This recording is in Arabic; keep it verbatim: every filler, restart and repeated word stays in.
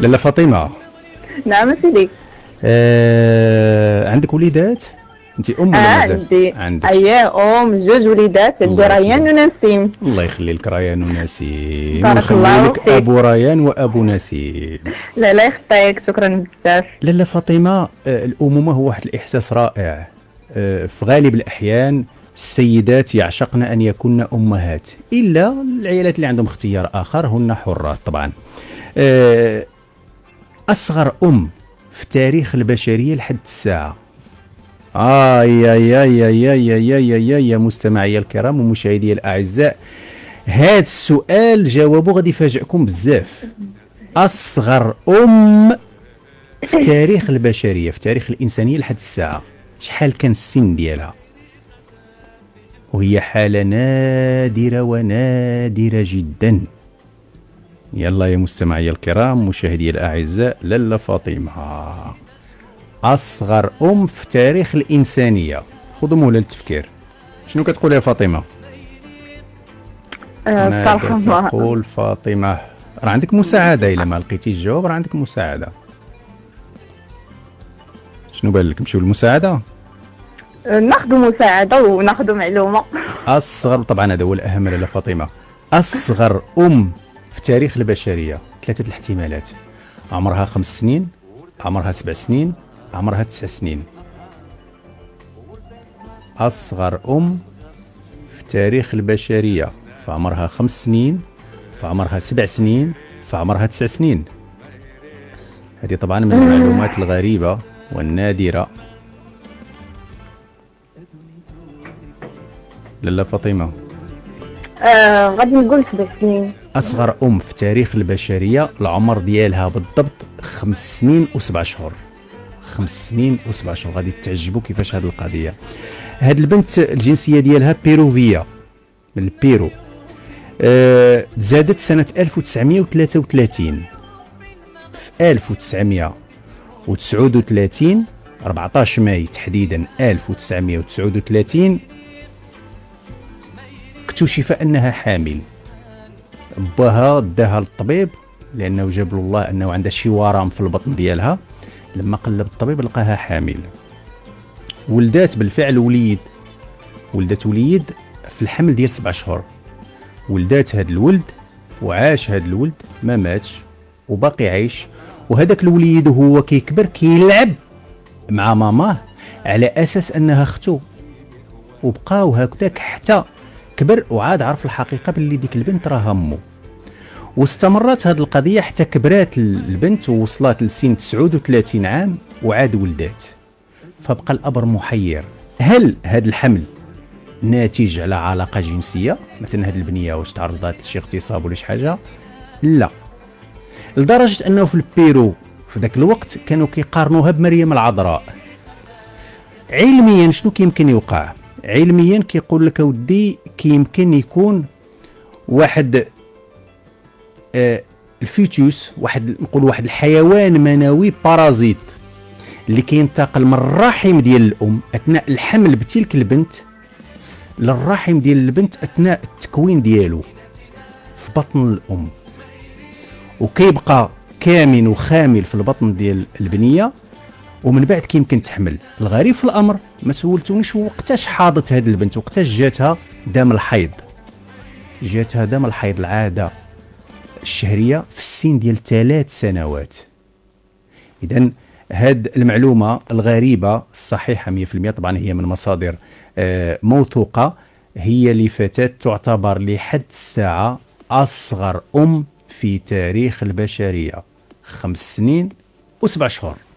لاله فاطمه. نعم سيدي. آه عندك وليدات؟ انت ام ولا اه مازال؟ عندي. عندك اييه ام جوج وليدات، عندي الله ريان يخليك. ونسيم. الله يخلي لك ريان ونسيم، بارك ويخلي الله لك فيك. ابو ريان وابو نسيم. لا لا يخطيك، شكرا بزاف. لاله فاطمه، آه الامومه هو واحد الاحساس رائع. آه في غالب الاحيان السيدات يعشقن ان يكون امهات، الا العيالات اللي عندهم اختيار اخر هن حرات طبعا. آه اصغر ام في تاريخ البشريه لحد الساعه. آه يا يا يا يا يا يا يا يا يا مستمعي الكرام ومشاهدي الأعزاء، هذا السؤال جوابه غادي يفاجئكم بزاف. أصغر أم في تاريخ البشرية، في تاريخ الإنسانية لحد الساعة، شحال كان السن ديالها؟ وهي حالة نادرة ونادرة جدا. يلا يا مستمعي الكرام مشاهدي الأعزاء، لاله فاطمة أصغر أم في تاريخ الإنسانية. خذوا مهلة التفكير. شنو كتقول يا فاطمة؟ آه ماذا صراحة تقول فاطمة؟ راه عندك مساعدة، إلا ما لقيتيش الجواب راه عندك مساعدة. شنو بان لك؟ نمشيو للمساعدة؟ ناخذ مساعدة وناخذ معلومة. أصغر، طبعا هذا هو الأهم لاله فاطمة، أصغر أم في تاريخ البشرية ثلاثة الاحتمالات: عمرها خمس سنين، عمرها سبع سنين، عمرها تسع سنين. أصغر أم في تاريخ البشرية، في عمرها خمس سنين، في عمرها سبع سنين، في عمرها تسع سنين. هذه طبعا من المعلومات الغريبة والنادرة. لاله فاطمة. آه غادي نقول سبع سنين. أصغر أم في تاريخ البشرية العمر ديالها بالضبط خمس سنين وسبع شهور. خمس سنين وسبع شهور. غادي تعجبوا كيفاش هذه القضية. هاد البنت الجنسية ديالها بيروفية، من البيرو. أه تزادت سنة ألف وتسعمائة وثلاثة وثلاثين. في ألف وتسعمائة وتسعة وثلاثين أربعطاش ماي تحديدا ألف وتسعمائة وتسعة وثلاثين اكتشف أنها حامل. باها داها للطبيب لأنه جاب له الله أنه عندها شي ورم في البطن ديالها. لما قلب الطبيب لقاها حامل. ولدات بالفعل وليد، ولدت وليد في الحمل ديال سبع شهور. ولدات هاد الولد وعاش هاد الولد، ما ماتش وباقي عايش. وهذاك الوليد وهو كيكبر كيلعب مع ماماه على اساس انها اختو، وبقاو هكذاك حتى كبر وعاد عرف الحقيقه باللي ديك البنت راها امه. واستمرت هذه القضيه حتى كبرات البنت ووصلت لسن تسعة وثلاثين عام وعاد ولدات. فبقى الامر محير، هل هذا الحمل ناتج على علاقه جنسيه؟ مثلا هذه البنيه واش تعرضت لشي اغتصاب ولا شي حاجه؟ لا، لدرجه انه في البيرو في ذاك الوقت كانوا كيقارنوها بمريم العذراء. علميا شنو كيمكن يوقع؟ علميا كيقول لك اودي كيمكن يكون واحد آه الفيتوس، واحد نقول واحد الحيوان منوي بارازيت اللي كينتقل من الرحم ديال الام اثناء الحمل بتلك البنت للرحم ديال البنت اثناء التكوين ديالو في بطن الام، وكيبقى كامن وخامل في البطن ديال البنيه، ومن بعد كيمكن تحمل. الغريب في الامر ما سولتونيش وقتاش حاضت هذه البنت، وقتاش جاتها دم الحيض. جاتها دم الحيض العاده الشهريه في السن ديال ثلاث سنوات. اذا هاد المعلومه الغريبه الصحيحه مية في المية طبعا هي من مصادر آه موثوقه، هي لفتاة تعتبر لحد الساعه اصغر ام في تاريخ البشريه، خمس سنين وسبع شهور.